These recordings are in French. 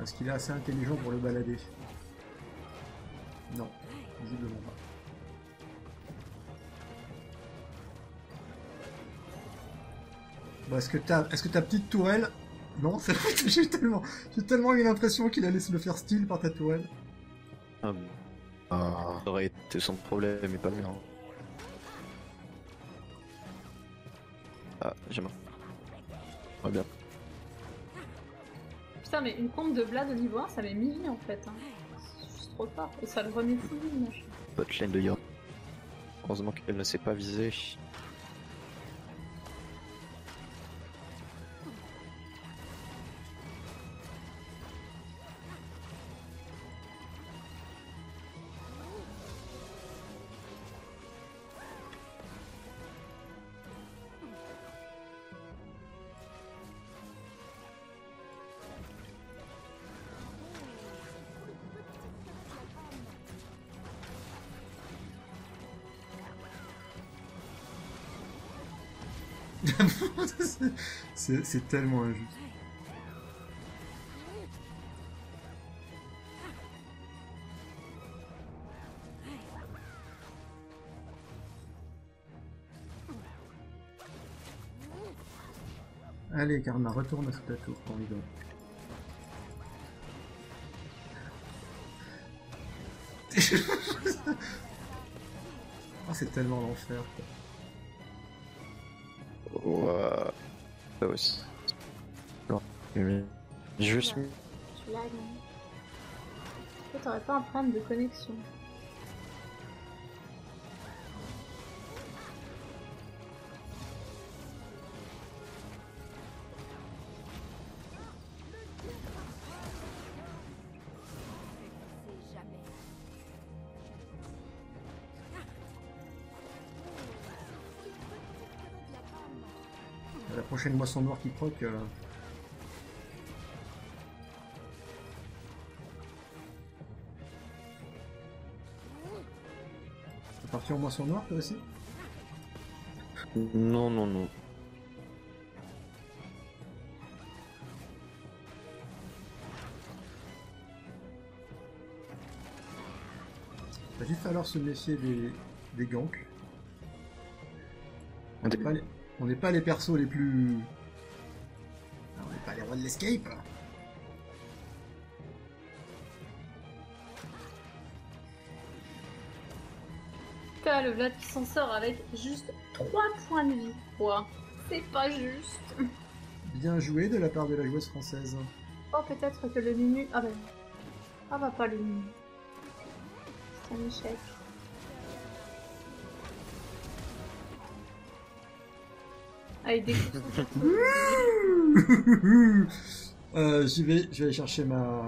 Est-ce qu'il est assez intelligent pour le balader? Non, visiblement pas. Bon, est-ce que ta petite tourelle... Non, j'ai tellement eu l'impression qu'il allait se le faire style par ta tourelle. Ah, ça aurait été son problème, mais pas le mien. Ah, j'ai marre. Va bien. Putain, mais une combe de Vlad au niveau 1, ça met 1000 vies en fait. Hein. C'est juste trop fort. Et ça le remet full vie, machin. Botlane de Yor. Heureusement qu'elle ne s'est pas visée. C'est tellement injuste. Allez, Karma, retourne à ce plateau, on rigole. Oh, c'est tellement l'enfer. Ouais. Ça aussi. Non. Mais juste. Tu lags, hein. Pourquoi t'aurais pas un problème de connexion? La prochaine moisson noire qui proc. T'es parti en moisson noire toi aussi? Non, non, non. Va juste falloir se méfier des ganks. On n'est pas les persos les plus... On n'est pas les rois de l'escape. Putain, le Vlad qui s'en sort avec juste 3 points de vie, quoi. C'est pas juste. Bien joué de la part de la joueuse française. Oh, peut-être que le Nunu... Ah ben... Ah bah pas le Nunu. C'est un échec. Ah, il découvre je vais aller chercher ma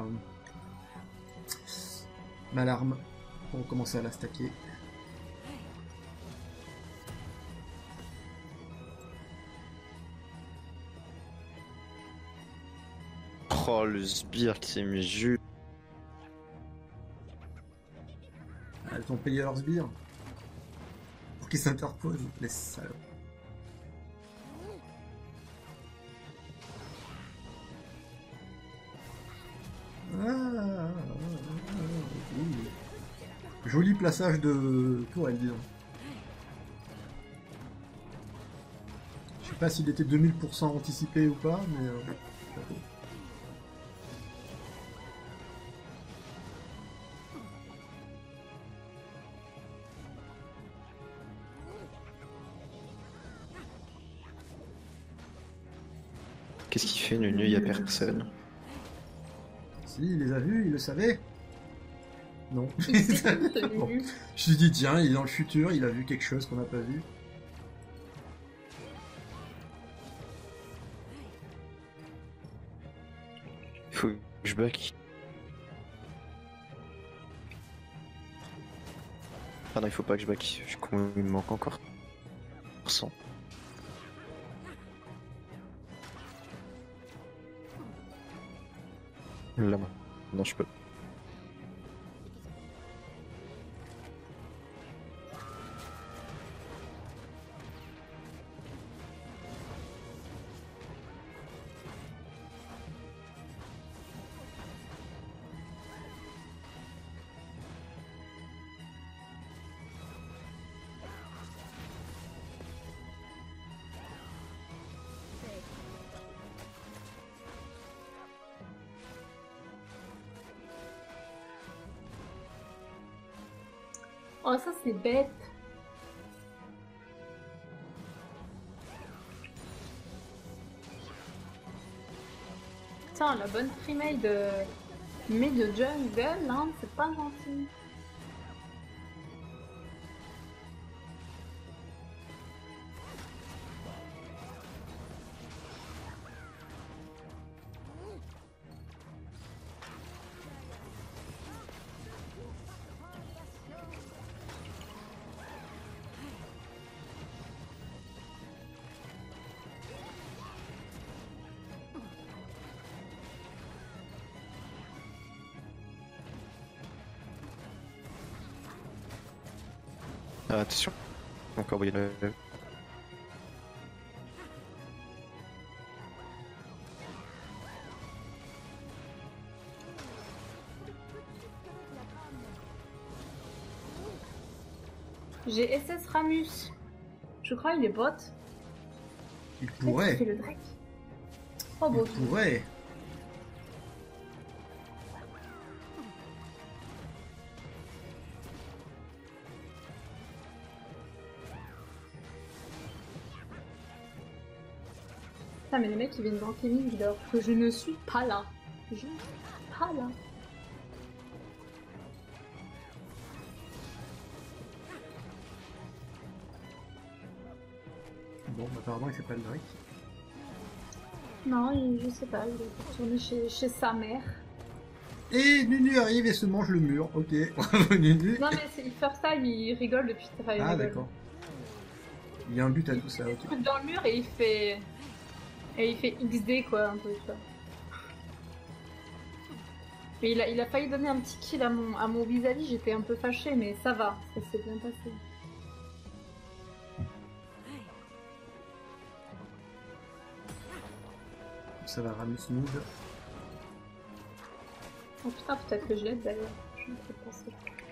larme pour commencer à la stacker. Oh, le sbire qui me juste. Elles ont payé leurs sbires pour qu'ils s'interposent, les salauds. Joli plaçage de tourelle, disons. Je sais pas s'il était 2000% anticipé ou pas, mais... Qu'est-ce qu'il fait, Nunu? Il y a personne. Si, il les a vus, il le savait. Non. Bon. Nunu. Je me suis dit, tiens, il est dans le futur, il a vu quelque chose qu'on n'a pas vu. Faut que je back. Ah non, il faut pas que je back. Il me manque encore 100. Là, non, je peux. Oh, ça c'est bête. Putain, la bonne primate de jungle, hein, c'est pas gentil. Ah, attention. Encore briller le... J'ai SS Ramus. Je crois il est bot. Il Peut-être qu'il pourrait. fait le Drake. Oh bon. Il pourrait. Putain, mais les mecs ils viennent dans Kenny alors que je ne suis pas là. Je ne suis pas là. Bon, bah, apparemment, il fait pas le Drake. Non, je sais pas, il est retourné chez sa mère. Et Nunu arrive et se mange le mur. Ok, bravo Nunu. Non, mais il first time, il rigole depuis. Enfin, il Ah, rigole. d'accord. Il y a un but à tout ça, ok. Il coupe dans le mur et il fait. Et il fait XD quoi, un peu, tu vois. Mais il a failli donner un petit kill à mon vis-à-vis, j'étais un peu fâchée, mais ça va, ça s'est bien passé. Ça va, Ramus move. Oh putain, peut-être que je l'aide d'ailleurs. Je me fais penser.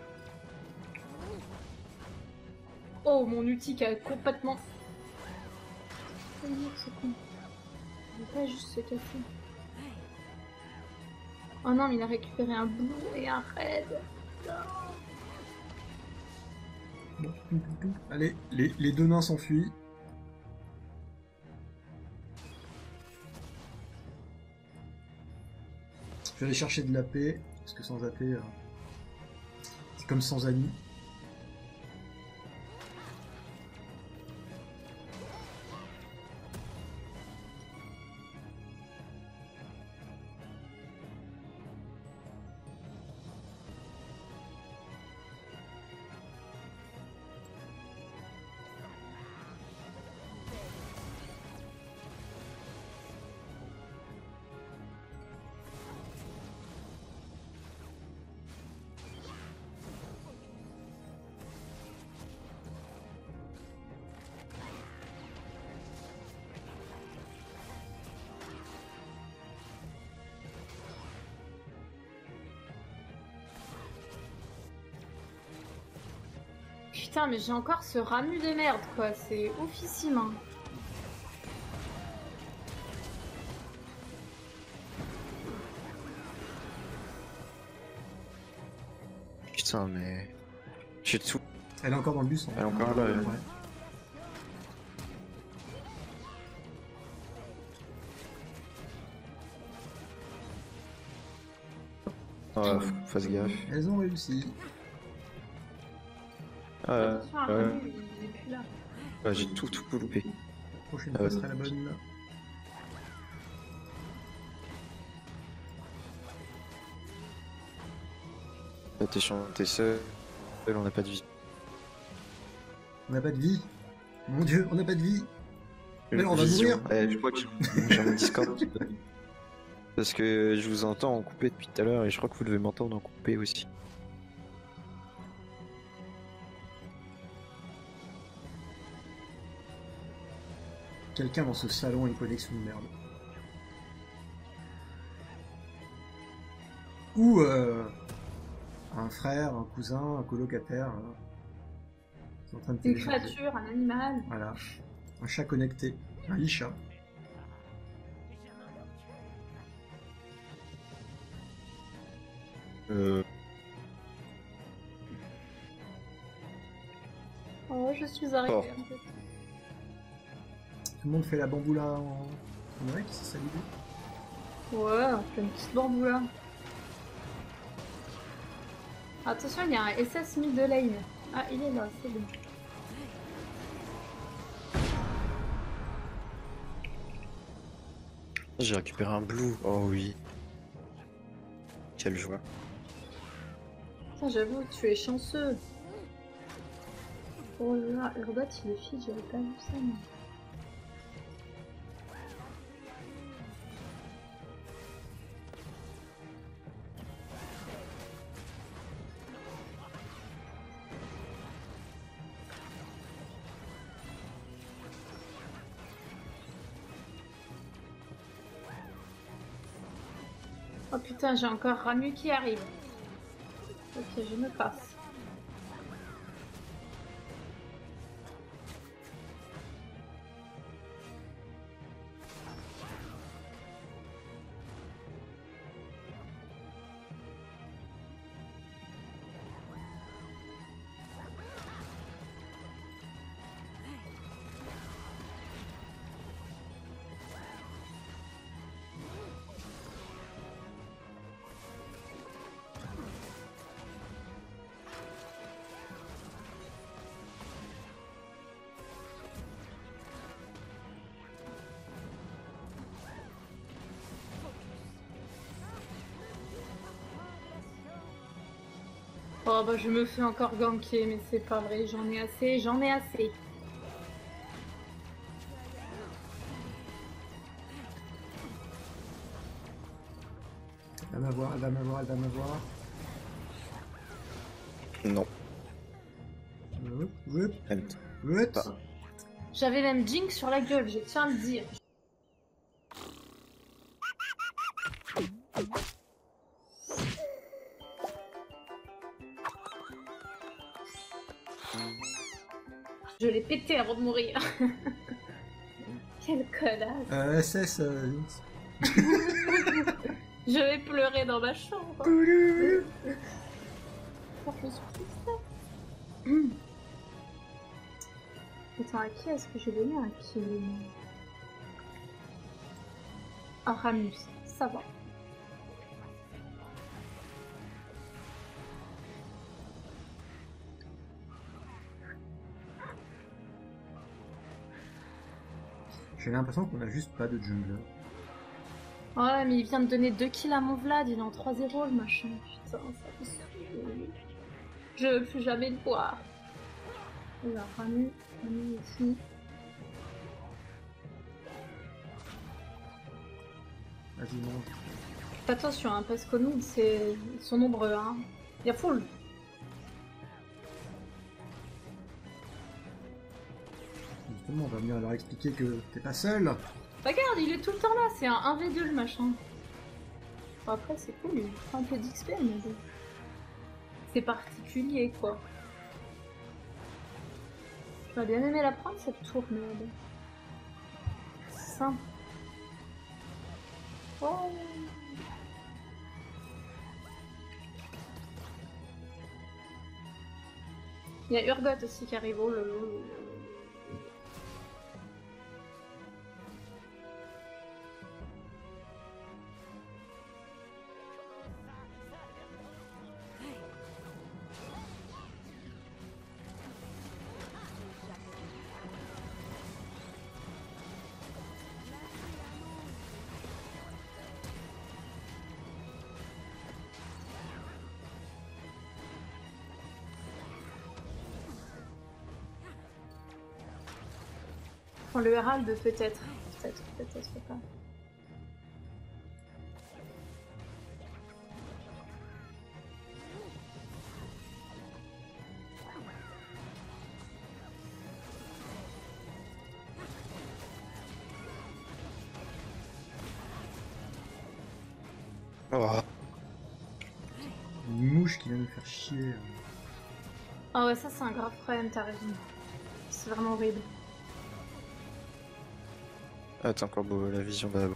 Oh, mon ulti qui a complètement. C'est ce con. Il va pas juste se casser. Oh non, mais il a récupéré un blue et un red. Bon, allez, les deux nains s'enfuient. Je vais aller chercher de la paix, parce que sans AP, c'est comme sans amis. Putain, mais j'ai encore ce ramu de merde, quoi. C'est oufissime, hein. Putain, mais... J'ai tout... Elle est encore dans le bus. Elle est encore là, ouais. Fasse gaffe. Elles ont réussi. Attention, un ramu, il est plus là. J'ai tout loupé. La prochaine fois sera la bonne. T'es seul, on n'a pas de vie. On n'a pas de vie. Mon dieu, on n'a pas de vie. Mais on va Vision. mourir. Je crois que j'ai un Discord. Parce que je vous entends en coupé depuis tout à l'heure et je crois que vous devez m'entendre en coupé aussi. Quelqu'un dans ce salon a une connexion de merde. Ou un frère, un cousin, un colocataire qui est en train de Une télécharger. créature, un animal. Voilà. Un chat connecté. Un lit-chat. Oh, je suis arrivée. Oh. En fait. Tout le monde fait la bamboula en Eric, c'est ça l'idée? Ouais, on fait une petite bamboula. Attention, il y a un SS mid de lane. Ah, il est là, c'est bon. J'ai récupéré un blue. Oh oui. Quelle joie. Putain, j'avoue, tu es chanceux. Oh là là, Urgot, il est fit, j'avais pas vu ça. Moi. Oh putain, j'ai encore Ramu qui arrive. Ok, je me passe. Oh bah je me fais encore ganker, mais c'est pas vrai, j'en ai assez, j'en ai assez. Elle va m'avoir, elle va m'avoir, elle va m'avoir. Non. Whip, Elle- whip. Pas. J'avais même Jinx sur la gueule, je tiens à le dire. Je l'ai pété avant de mourir. Quelle connasse. SS, Lynx. Je vais pleurer dans ma chambre. Oh, je suis triste. Attends, à qui est-ce que j'ai donné un kill? Ah, Ramus, ça va. J'ai l'impression qu'on a juste pas de jungler. Ouais, mais il vient de donner 2 kills à mon Vlad, il est en 3-0 le machin. Putain, ça me saoule. Je veux plus jamais le voir. Oula, Ramu ici. Vas-y, monte. Fais attention, hein, parce que nous, ils sont nombreux. Hein. Il y a full. Justement, on va venir leur expliquer que t'es pas seul. Regarde, il est tout le temps là, c'est un 1v2 le machin. Bon, après, c'est cool, il prend un peu d'XP, mais bon. C'est particulier, quoi. J'aurais bien aimé la prendre, cette tour, mais bon. Ça. Oh. Il y a Urgot aussi qui arrive, oh lolo. Bon, le Herald peut-être. Peut-être pas. Oh. Une mouche qui vient nous faire chier. Ah ouais, ça c'est un grave problème, t'as raison. C'est vraiment horrible. Ah, t'as encore beau, la vision d'abord.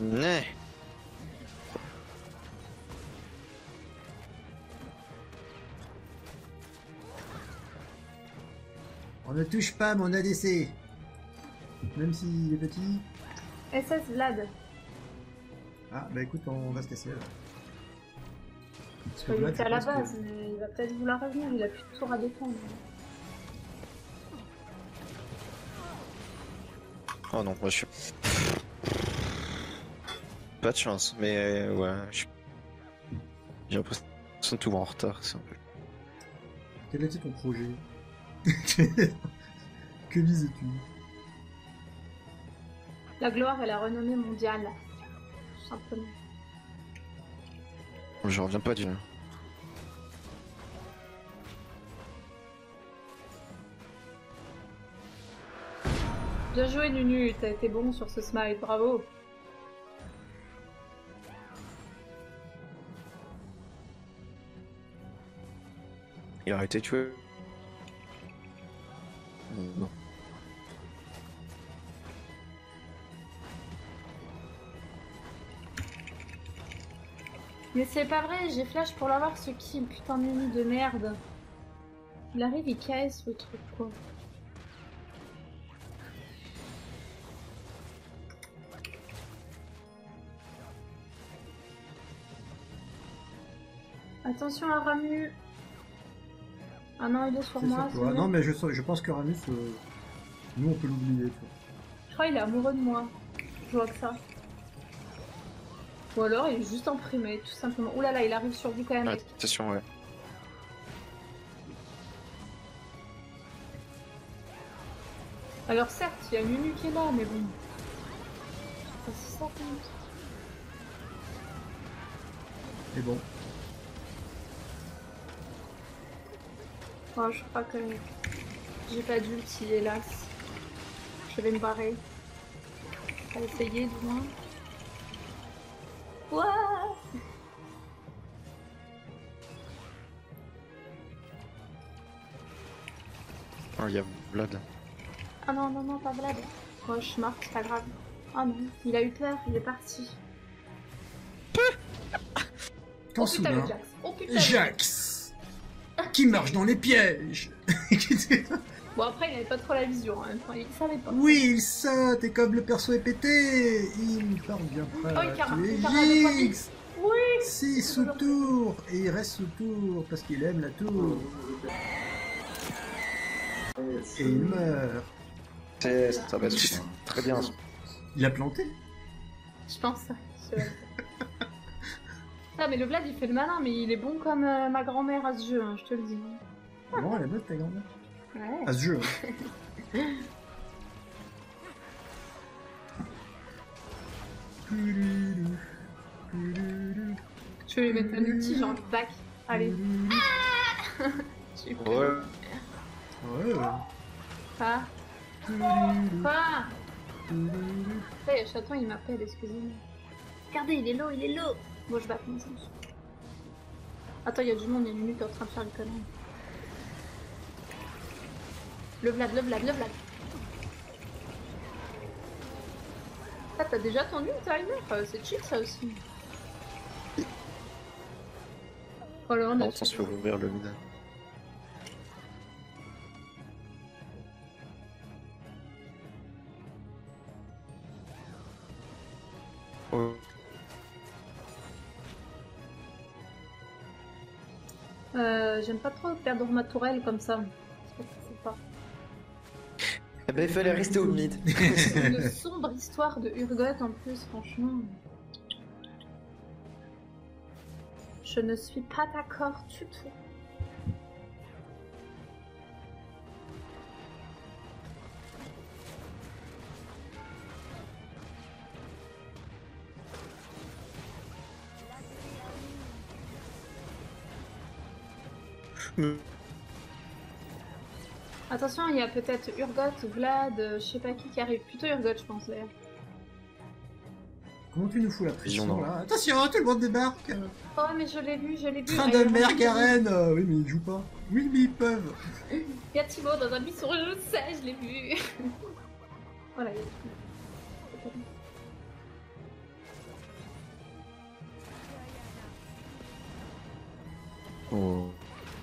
Ouais. On ne touche pas mon ADC. Même s'il est petit. SS Vlad. Ah, bah écoute, on va se casser là. Parce que Il Vlad, était à je la pense que- base, mais il va peut-être vouloir revenir, il a plus de tour à défendre. Oh non, moi je suis. Pas de chance, mais ouais, j'ai l'impression de tout voir en retard, c'est un peu. Quel était ton projet? Que visais-tu? La gloire et la renommée mondiale. Tout simplement. Je reviens pas du. Bien joué Nunu, t'as été bon sur ce smite, bravo. Il a arrêté de tuer. Non. Mais c'est pas vrai, j'ai flash pour l'avoir ce kill, putain de Nunu de merde. Il arrive, il casse le truc quoi. Attention à Ramu. Ah non, il est sur C'est moi. sur toi. c'est Non, bon. mais je pense que Ramus, nous on peut l'oublier. tu vois. Je crois qu'il est amoureux de moi. Je vois que ça. Ou alors il est juste imprimé, tout simplement. Ouh là là, il arrive sur vous quand même. mec. Attention, ouais. Alors certes, il y a Nunu qui est là, mais bon. Ça, c'est ça, quand même. Et bon. Oh, je crois que j'ai pas d'ulti, hélas. Je vais me barrer. On va essayer, du moins. Ouah. Oh, il y a Vlad. Ah non, non, non, pas Vlad. Moi, je suis morte, c'est pas grave. Ah non, il a eu peur, il est parti. Quand Oh putain, soudain, le Jax. Oh putain, le Jax qui marche dans les pièges. Bon, après, il avait pas trop la vision, hein. Enfin, il savait pas. Oui, il saute et comme le perso est pété, il part bien prêt Oh, il à carame, tuer il carame de fois Jinx. Oui. Si, sous tour. Et il reste sous tour parce qu'il aime la tour. Et il meurt. Ça va très bien. Il a planté. Je pense ça. Ah, mais le Vlad, il fait le malin, mais il est bon comme ma grand-mère à ce jeu, hein, je te le dis. Bon, elle est bonne ta grand-mère. Ouais. À ce jeu. Hein. Je vais lui mettre un ulti, genre back. Allez. J'ai eu peur. Ouais. Ouais. Quoi Quoi Hey, chaton, il m'appelle, excusez-moi. Regardez, il est low, il est low. Bon, je back, moi, ça me suffit. Attends, il y a du monde, il y a une minute, qui est en train de faire une connerie. Le Vlad, le Vlad, le Vlad. Ah, t'as déjà ton ult, timer. C'est cheat, ça aussi. Oh là, on a On se fait ouvrir le mid. Oh. J'aime pas trop perdre ma tourelle comme ça. Je sais pas. Eh ben, il fallait rester au mid. C'est une sombre histoire de Urgot en plus, franchement. Je ne suis pas d'accord du tout. Attention, il y a peut-être Urgot, Vlad, je sais pas qui arrive. Plutôt Urgot, je pense d'ailleurs. Comment tu nous fous la pression non. là? Attention, tout le monde débarque. Oh, mais je l'ai vu, je l'ai vu. Train Ah, de il y a mer vraiment- Garen. Oui, mais ils jouent pas. Oui, mais ils peuvent. Il y a Thibaut dans un buisson, je sais, je l'ai vu. Voilà, il y a Thibaut. Oh.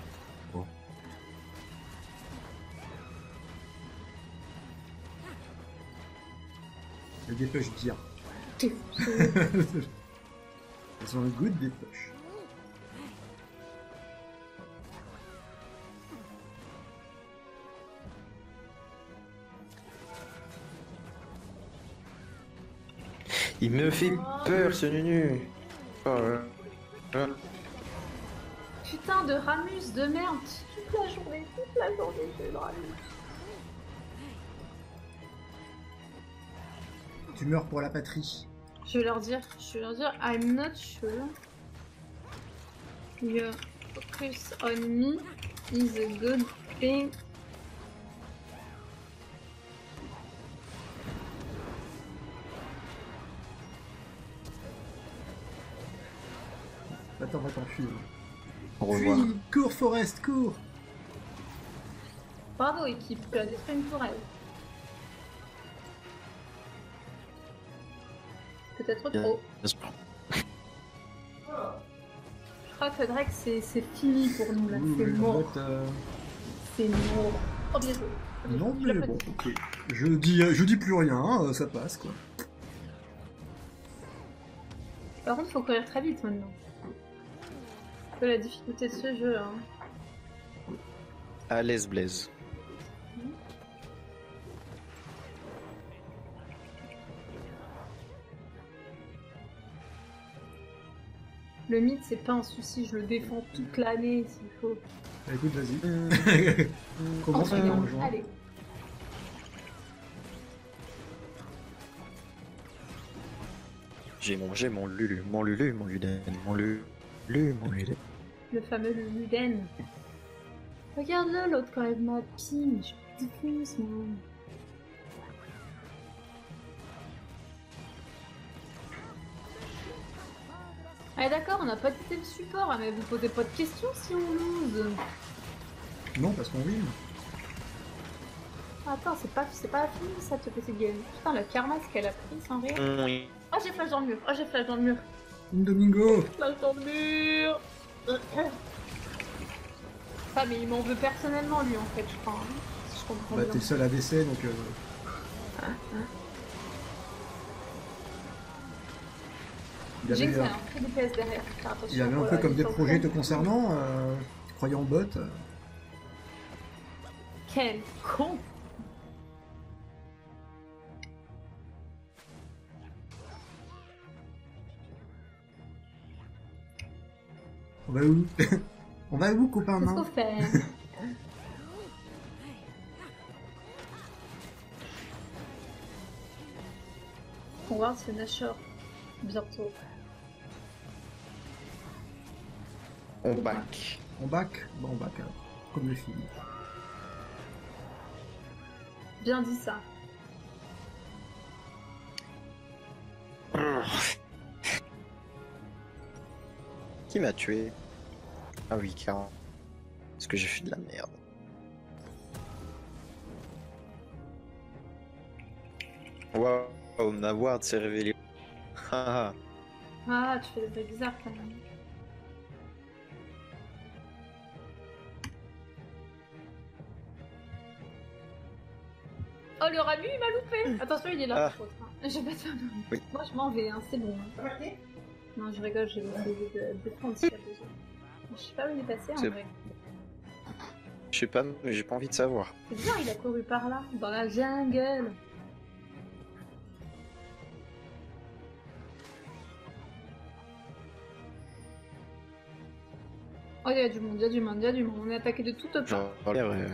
Le dépêche dire. T'es- Ils ont un goût de dépêche. Il me fait peur ce Nunu. Oh là là. Putain de Ramus de merde. Toute la journée, j'ai le Ramus. Tu meurs pour la patrie. Je vais leur dire, I'm not sure. Your focus on me is a good thing. Attends, va t'enfuir. Au revoir. Fuis, cours Forest, cours. Bravo équipe, tu as détruit une tourelle. Peut-être trop. Bien sûr. Je crois que Drake c'est fini pour nous là, Ouh, c'est la mort. botte, C'est mort. Oh bien joué. Non Je mais l'applaudis. bon, ok. Je dis plus rien, ça passe quoi. Par contre, faut courir très vite maintenant. C'est un peu la difficulté de ce jeu. Hein. À l'aise, Blaise. Le mythe, c'est pas un souci, je le défends toute l'année s'il faut. Bah, écoute, vas-y. Commence à Enfin, me rejoindre. allez. J'ai mangé mon Lulu, mon Lulu, mon Luden, mon Lulu, mon Lulu. Le fameux Luden. Regarde-le, l'autre quand même m'a ping. Je suis diffuse, moi. Ah d'accord, on n'a pas de support, hein, mais vous posez pas de questions si on lose. Non, parce qu'on win. Attends, c'est pas fini ça, te petit game. Putain, le karma, ce qu'elle a pris sans rire. Oui. Oh, j'ai flash dans le mur. Oh, j'ai flash dans le mur. Domingo. Flash dans le mur. Ah, mais il m'en veut personnellement, lui, en fait, je crois. Hein. Si je comprends Bah bien. t'es seul à décès donc... Il J'ai avait, que ça, un prix de PS derrière. Faire attention, il avait un peu voilà, comme des ils sont projets te cons. concernant, tu croyais en bot. Quel con. On va où? On va où copain Qu'est-ce qu'on non fait? On va voir ce Nashor bientôt. On back. On back? Bon on back alors. Comme le film. Bien dit ça. Qui m'a tué? Ah oui, carrément. Parce que j'ai fait de la merde. Waouh, Naward s'est révélé. Haha. Ah, tu fais des trucs bizarres quand même. Oh, le Ramu, il m'a loupé. Attention, il est là, Ah. par contre. Hein. Je vais pas te faire mal. Oui. Moi, je m'en vais, hein, c'est bon. Hein. Non, je rigole, je vais essayer de défendre s'il y a besoin. Je sais pas où il est passé, en C'est- vrai. Je sais pas, mais j'ai pas envie de savoir. C'est bizarre, il a couru par là, dans la jungle. Oh, il y a du monde, il y a du monde, il y a du monde. On est attaqué de toutes parts. Genre,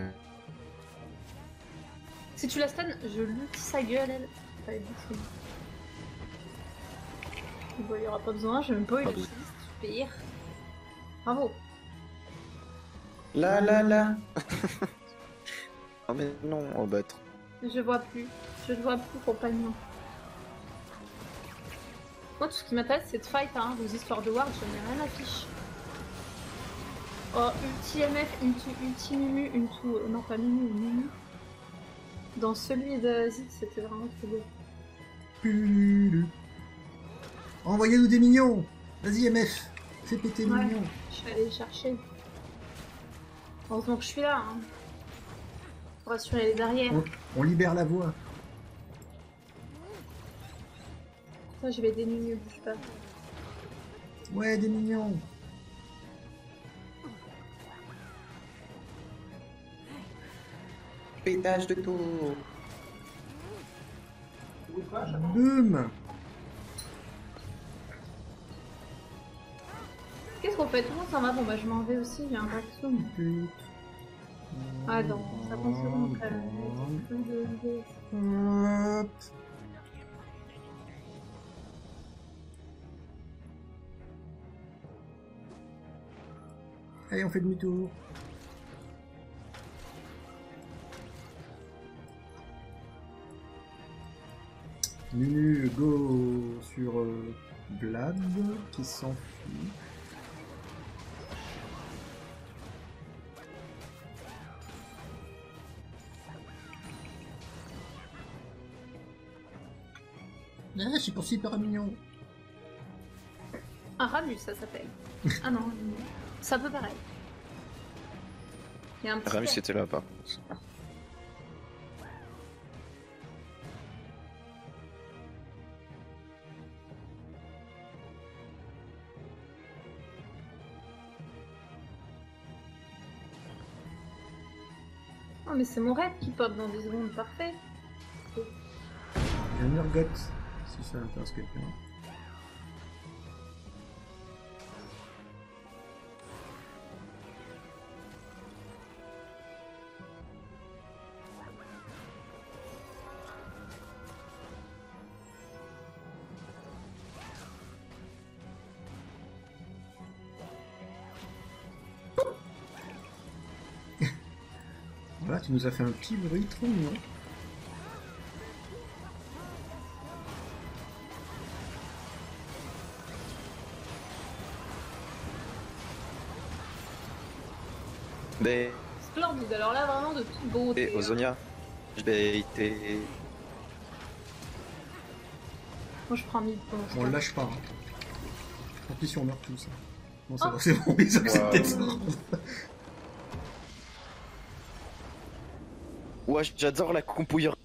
Si tu la stun, je lutte sa gueule, elle. Ça va être difficile. Bon, il y aura pas besoin, je vais même pas Pas utiliser, super. Bravo. là. Oh mais non, on va être. Je vois plus, compagnon. Moi, tout ce qui m'intéresse, c'est de fight, hein. Vos histoires de Ward, je n'ai rien à fiche. Oh, ulti MF, ulti Mumu, non pas Mumu, Mumu. Dans celui de Zid, c'était vraiment trop beau. Pululu. Envoyez-nous des mignons. Vas-y MF. Fais péter les Ouais. mignons. Je vais aller les chercher. Heureusement que je suis là, hein. Pour assurer les arrières. On libère la voie. Ça, je vais dénuer, bouge pas. Ouais, des mignons. Pétage de tour. Boum. Qu'est-ce qu'on fait? Tout le monde s'en va. Bon, bah, je m'en vais aussi, j'ai un vaccin. Ah non, ça prend secondes quand même. Hop. Allez, on fait demi-tour. Nunu, go sur Blad qui s'enfuit. Ah, je suis poursuivi par un mignon. Un Ramus, ça s'appelle. Ah non, c'est un peu pareil. Il y a un petit Ramus père. était là par contre. Oh, mais c'est mon raid qui pop dans 10 secondes, parfait. Il y a un Urgot, si ça intéresse quelqu'un. Voilà, tu nous as fait un petit bruit trop mignon. Mais Splendide, alors là, vraiment de toute beauté. et Ozonia, je l'ai été. Moi, je prends mid pour l'instant. On le lâche pas. Hein. Tant pis si on meurt tous. Hein. Non, Oh. c'est bon, ils ont accepté ça. Ouais, j'adore la compouillerie